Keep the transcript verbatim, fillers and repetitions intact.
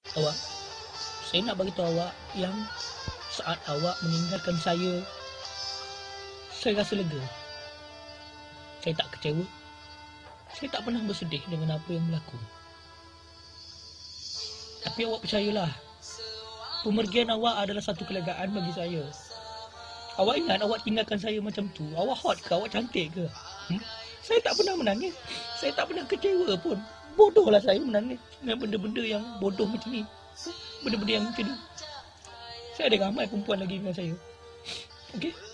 Awak, saya nak bagi tahu awak yang saat awak meninggalkan saya, saya rasa lega. Saya tak kecewa. Saya tak pernah bersedih dengan apa yang berlaku. Tapi awak percayalah, pemergian awak adalah satu kelegaan bagi saya. Awak ingat awak tinggalkan saya macam tu, awak hot ke? Awak cantik ke? Hmm? Saya tak pernah menangis. Saya tak pernah kecewa pun. Bodohlah saya menangis dengan benda-benda yang bodoh macam ni. Benda-benda yang macam ni. Saya ada ramai perempuan lagi dengan saya. Okey?